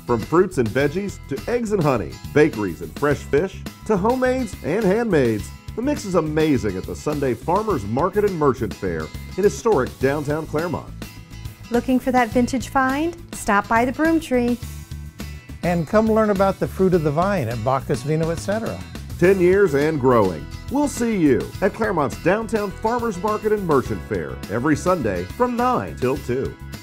From fruits and veggies to eggs and honey, bakeries and fresh fish to homemades and handmades, the mix is amazing at the Sunday Farmers Market and Merchant Fair in historic downtown Claremont. Looking for that vintage find? Stop by the Broom Tree. And come learn about the fruit of the vine at BACCHUS, VINO, etc. 10 years and growing. We'll see you at Claremont's Downtown Farmers Market and Merchant Fair every Sunday from 9 till 2.